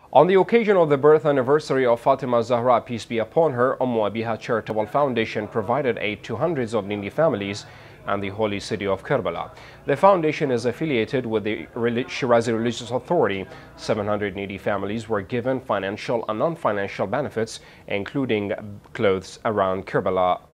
On the occasion of the birth anniversary of Fatima al-Zahraa, peace be upon her, Abeeha Charitable Foundation provided aid to hundreds of needy families and the holy city of Karbala. The foundation is affiliated with the Shirazi Religious Authority. 700 needy families were given financial and non-financial benefits, including clothes around Karbala